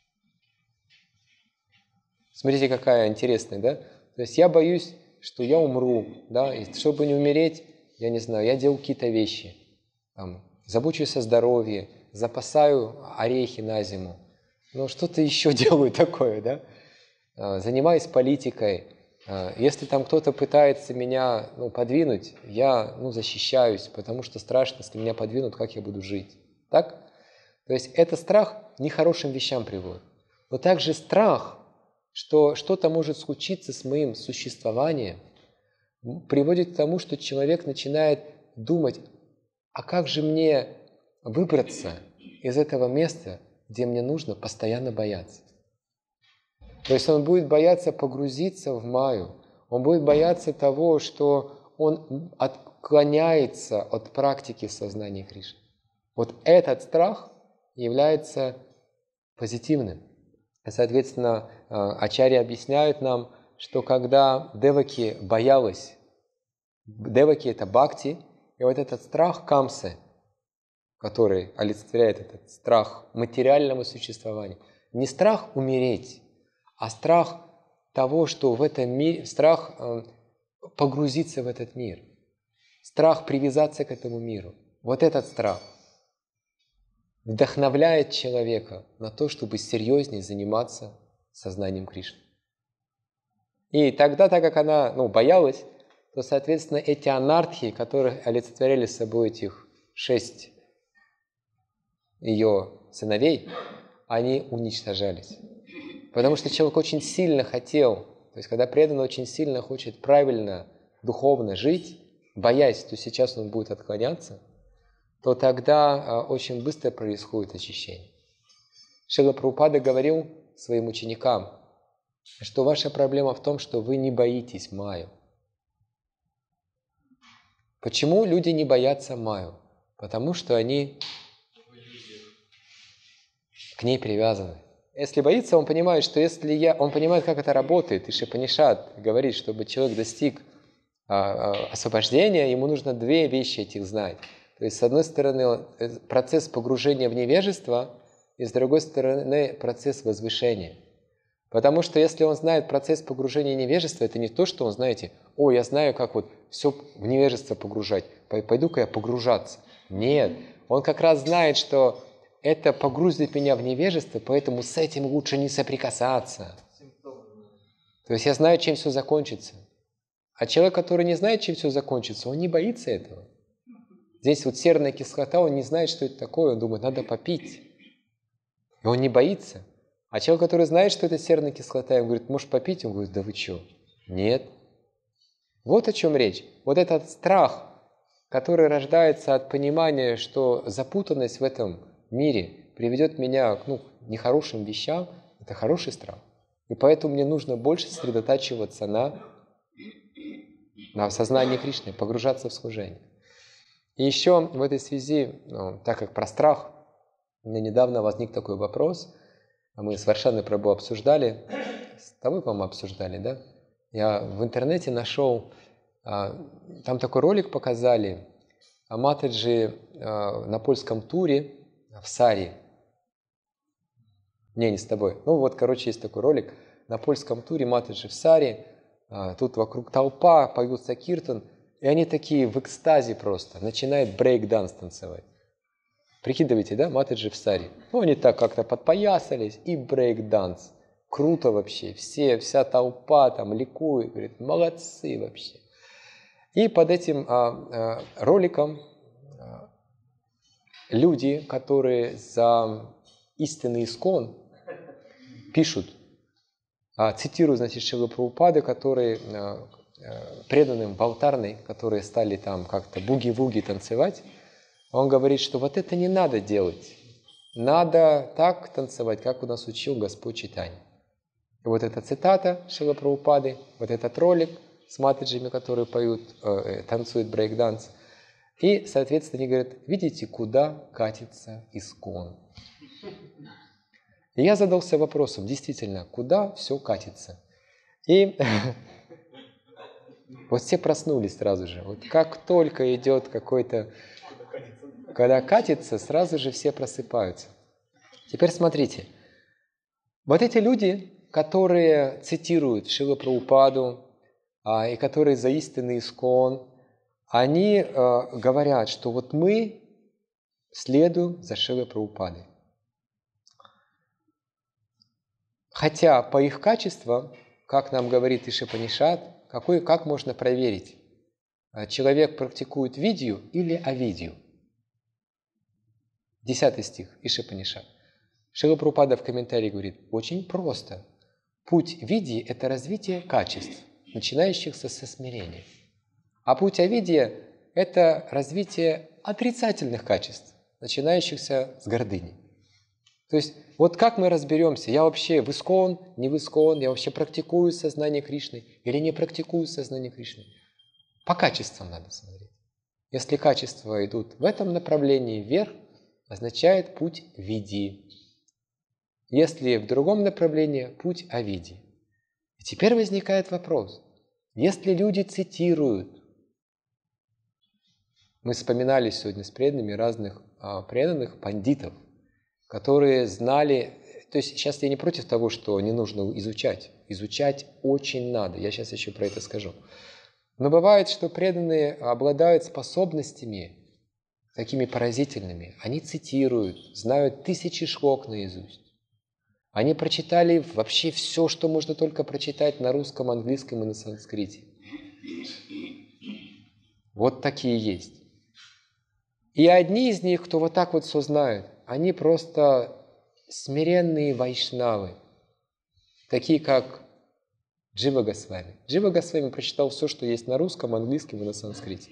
Смотрите, какая интересная, да? То есть я боюсь, что я умру, да, и чтобы не умереть, я не знаю, я делаю какие-то вещи, там, забочусь о здоровье, запасаю орехи на зиму, ну что-то еще делаю такое, да? Занимаюсь политикой. Если там кто-то пытается меня ну, подвинуть, я ну, защищаюсь, потому что страшно, если меня подвинут, как я буду жить. Так? То есть это страх к нехорошим вещам приводит. Но также страх, что что-то может случиться с моим существованием, приводит к тому, что человек начинает думать, а как же мне выбраться из этого места, где мне нужно постоянно бояться. То есть он будет бояться погрузиться в майю, он будет бояться того, что он отклоняется от практики сознания Кришны. Вот этот страх является позитивным. Соответственно, ачарьи объясняют нам, что когда Деваки боялась, Деваки это бхакти, и вот этот страх камсы, который олицетворяет этот страх материального существования, не страх умереть, а страх того, что в этом мире, страх э, погрузиться в этот мир, страх привязаться к этому миру. Вот этот страх вдохновляет человека на то, чтобы серьезнее заниматься сознанием Кришны. И тогда, так как она ну, боялась, то, соответственно, эти анархии, которые олицетворяли собой этих шесть ее сыновей, они уничтожались. Потому что человек очень сильно хотел, то есть когда преданный очень сильно хочет правильно, духовно жить, боясь, что сейчас он будет отклоняться, то тогда очень быстро происходит очищение. Шрила Прабхупада говорил своим ученикам, что ваша проблема в том, что вы не боитесь майю. Почему люди не боятся майю? Потому что они к ней привязаны. Если боится, он понимает, что если я... Он понимает, как это работает. И Шипанишат говорит, чтобы человек достиг а, а, освобождения, ему нужно две вещи этих знать. То есть, с одной стороны, процесс погружения в невежество, и с другой стороны, процесс возвышения. Потому что если он знает процесс погружения в невежество, это не то, что он, знаете, о, я знаю, как вот все в невежество погружать, пойду-ка я погружаться. Нет, он как раз знает, что это погрузит меня в невежество, поэтому с этим лучше не соприкасаться. То есть я знаю, чем все закончится. А человек, который не знает, чем все закончится, он не боится этого. Здесь вот серная кислота, он не знает, что это такое, он думает, надо попить. И он не боится. А человек, который знает, что это серная кислота, он говорит, можешь попить? Он говорит, да вы что? Нет. Вот о чем речь. Вот этот страх, который рождается от понимания, что запутанность в этом мире приведет меня ну, к нехорошим вещам, это хороший страх. И поэтому мне нужно больше сосредотачиваться на, на сознании Кришны, погружаться в служение. И еще в этой связи, ну, так как про страх, у меня недавно возник такой вопрос, мы с Варшаной Прабху обсуждали, с тобой, по-моему, обсуждали, да? Я в интернете нашел, там такой ролик показали, Матаджи на польском туре в Саре. Не, не с тобой. Ну вот, короче, есть такой ролик. На польском туре Матаджи в Саре, тут вокруг толпа, поются киртан, и они такие в экстазе просто, начинают брейк-данс танцевать. Прикидывайте, да, Матаджи в Саре. Ну, они так как-то подпоясались, и брейк-данс. Круто вообще. Все, вся толпа там ликует, говорит, молодцы вообще. И под этим а, а, роликом а, люди, которые за истинный искон пишут, а, цитирую, значит, Шрилу Прабхупады, которые а, а, преданным в алтарной, которые стали там как-то буги-вуги танцевать, Он говорит, что вот это не надо делать. Надо так танцевать, как у нас учил Господь Чайтанья. И вот эта цитата Шрилы Прабхупады, вот этот ролик с матаджами, которые поют, э, танцуют брейк-данс. И, соответственно, они говорят, видите, куда катится ИСККОН. И я задался вопросом, действительно, куда все катится? И вот все проснулись сразу же. Вот как только идет какой-то... Когда катится, сразу же все просыпаются. Теперь смотрите. Вот эти люди, которые цитируют Шрилу Прабхупаду, а, и которые за истинный ИСККОН, они а, говорят, что вот мы следуем за Шрилой Прабхупадой. Хотя по их качествам, как нам говорит Ишупанишад, какой, как можно проверить, человек практикует видью или авидью? Десятый стих Ишупанишад. Шрила Прабхупада в комментарии говорит, очень просто. Путь видьи – это развитие качеств, начинающихся со смирения. А путь авидья – это развитие отрицательных качеств, начинающихся с гордыни. То есть, вот как мы разберемся, я вообще в ИСККОН, не в ИСККОН, я вообще практикую сознание Кришны или не практикую сознание Кришны? По качествам надо смотреть. Если качества идут в этом направлении вверх, означает путь видьи. Если в другом направлении, путь авидьи. И теперь возникает вопрос. Если люди цитируют, мы вспоминали сегодня с преданными разных а, преданных пандитов, которые знали, то есть сейчас я не против того, что не нужно изучать. Изучать очень надо, я сейчас еще про это скажу. Но бывает, что преданные обладают способностями такими поразительными. Они цитируют, знают тысячи шлок наизусть. Они прочитали вообще все, что можно только прочитать на русском, английском и на санскрите. Вот такие есть. И одни из них, кто вот так вот все знает, они просто смиренные вайшнавы, такие как Джива Госвами. Джива Госвами прочитал все, что есть на русском, английском и на санскрите.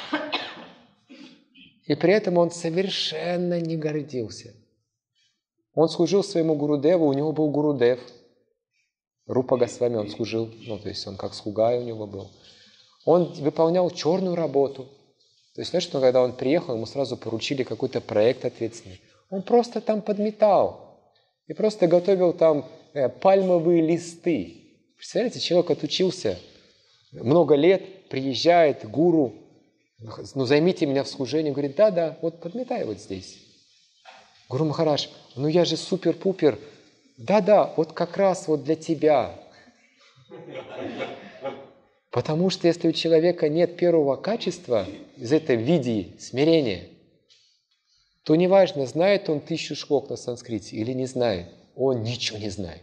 И при этом он совершенно не гордился. Он служил своему Гурудеву, у него был Гурудев. Рупа Госвами он служил, ну, то есть он как слуга у него был. Он выполнял черную работу. То есть, знаешь, что когда он приехал, ему сразу поручили какой-то проект ответственный. Он просто там подметал. И просто готовил там э, пальмовые листы. Представляете, человек отучился много лет, приезжает гуру, ну, займите меня в служении. Говорит, да-да, вот подметай вот здесь. Гуру Махарадж, ну я же супер-пупер. Да-да, вот как раз вот для тебя. Потому что если у человека нет первого качества, из этой видьи, смирения, то неважно, знает он тысячу шлок на санскрите или не знает, он ничего не знает.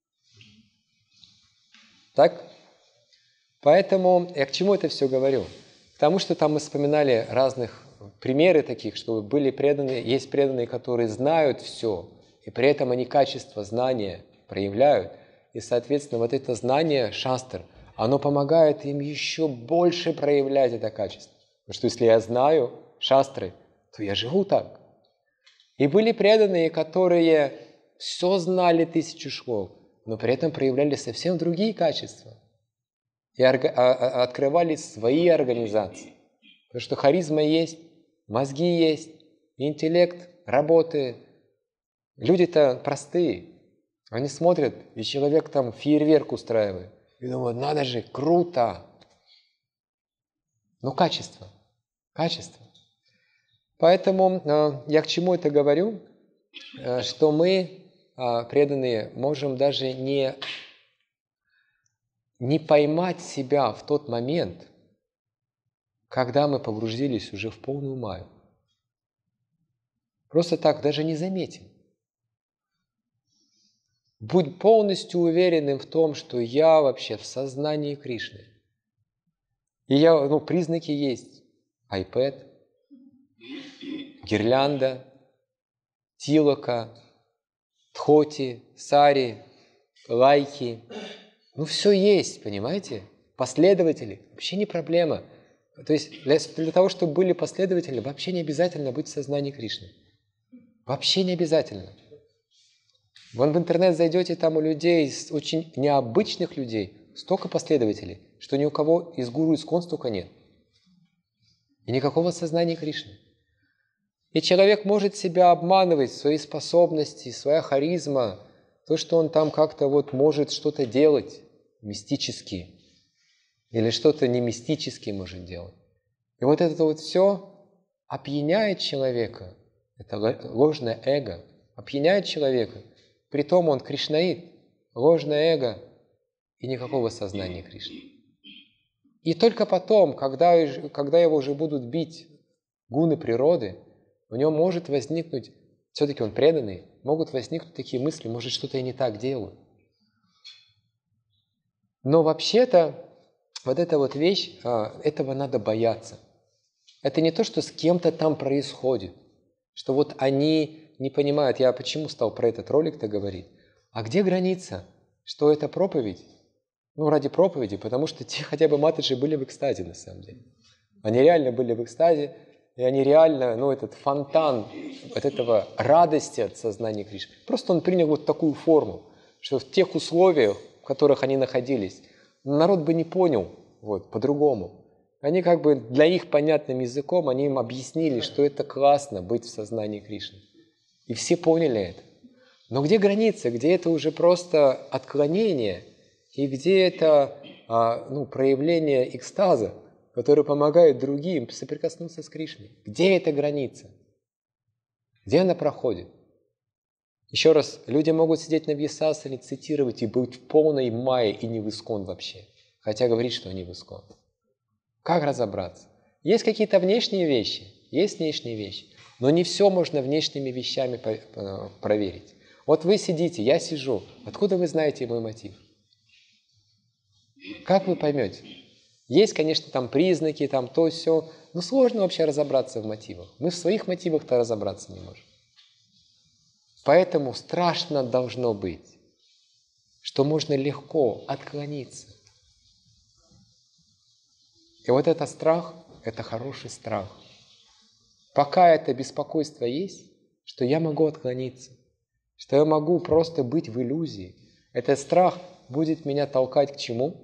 Так? Поэтому я к чему это все говорю? К тому, что там мы вспоминали разных примеры таких, что были преданные, есть преданные, которые знают все, и при этом они качество знания проявляют. И, соответственно, вот это знание шастр, оно помогает им еще больше проявлять это качество. Потому что если я знаю шастры, то я живу так. И были преданные, которые все знали тысячу шлок, но при этом проявляли совсем другие качества. И открывали свои организации. Потому что харизма есть, мозги есть, интеллект работает. Люди-то простые. Они смотрят, и человек там фейерверк устраивает. И думают, надо же, круто. Но качество. Качество. Поэтому э, я к чему это говорю? Э, что мы, э, преданные, можем даже не, не поймать себя в тот момент, когда мы погрузились уже в полную майю. Просто так даже не заметим. Будь полностью уверенным в том, что я вообще в сознании Кришны. И я, ну, признаки есть. iPad, гирлянда, тилока, тхоти, сари, лайки. Ну, все есть, понимаете? Последователи. Вообще не проблема. То есть для, для того, чтобы были последователи, вообще не обязательно быть в сознании Кришны. Вообще не обязательно. Вон в интернет зайдете, там у людей, очень необычных людей, столько последователей, что ни у кого из гуру искон столько нет. И никакого сознания Кришны. И человек может себя обманывать, свои способности, своя харизма, то, что он там как-то вот может что-то делать мистически, или что-то не мистически может делать. И вот это вот все опьяняет человека, это ложное эго, опьяняет человека. Притом он кришнаит, ложное эго и никакого сознания Кришны. И только потом, когда, когда его уже будут бить гуны природы, у него может возникнуть, все-таки он преданный, могут возникнуть такие мысли, может, что-то я не так делаю. Но вообще-то вот эта вот вещь, этого надо бояться. Это не то, что с кем-то там происходит, что вот они не понимают, я почему стал про этот ролик-то говорить, а где граница, что это проповедь? Ну, ради проповеди, потому что те хотя бы матаджи были в экстазе на самом деле. Они реально были в экстазе, и они реально, ну, этот фонтан от этого радости от сознания Кришны. Просто он принял вот такую форму, что в тех условиях, в которых они находились, народ бы не понял вот, по-другому. Они как бы для их понятным языком, они им объяснили, что это классно быть в сознании Кришны. И все поняли это. Но где граница, где это уже просто отклонение, и где это а, ну, проявление экстаза, который помогает другим соприкоснуться с Кришной? Где эта граница? Где она проходит? Еще раз, люди могут сидеть на Вьясасане, цитировать и быть в полной майе и не в искон вообще, хотя говорит, что они в искон. Как разобраться? Есть какие-то внешние вещи, есть внешние вещи, но не все можно внешними вещами проверить. Вот вы сидите, я сижу, откуда вы знаете мой мотив? Как вы поймете? Есть, конечно, там признаки, там то, сё, но сложно вообще разобраться в мотивах. Мы в своих мотивах-то разобраться не можем. Поэтому страшно должно быть, что можно легко отклониться. И вот этот страх, это хороший страх. Пока это беспокойство есть, что я могу отклониться, что я могу просто быть в иллюзии, этот страх будет меня толкать к чему?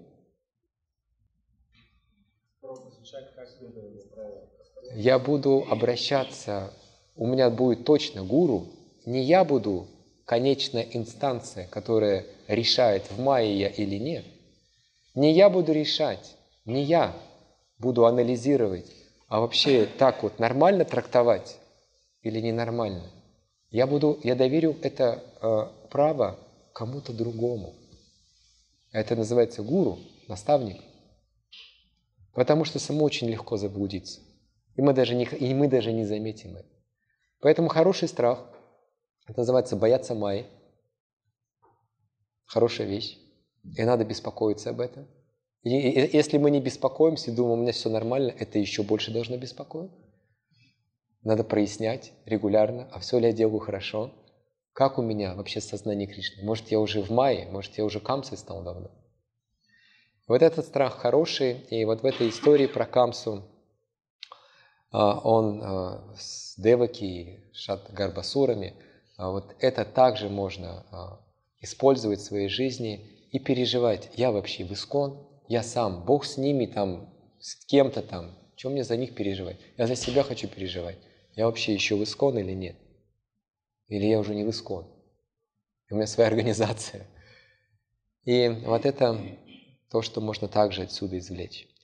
Я буду обращаться, у меня будет точно гуру, не я буду конечная инстанция, которая решает, в майе я или нет. Не я буду решать, не я буду анализировать, а вообще так вот нормально трактовать или ненормально. Я буду, я доверю это э, право кому-то другому. Это называется гуру, наставник. Потому что самому очень легко заблудиться. И мы даже не, и мы даже не заметим это. Поэтому хороший страх, это называется бояться майи. Хорошая вещь. И надо беспокоиться об этом. И, и если мы не беспокоимся, думаем, у меня все нормально, это еще больше должно беспокоить. Надо прояснять регулярно, а все ли я делаю хорошо. Как у меня вообще сознание Кришны? Может, я уже в майе, может, я уже камсой стал давно. Вот этот страх хороший, и вот в этой истории про Камсу он с Деваки и Шат-Гарбасурами, вот это также можно использовать в своей жизни и переживать. Я вообще в искон, я сам, Бог с ними там, с кем-то там, чем мне за них переживать? Я за себя хочу переживать. Я вообще еще в искон или нет? Или я уже не в искон? У меня своя организация. И вот это то, что можно также отсюда извлечь.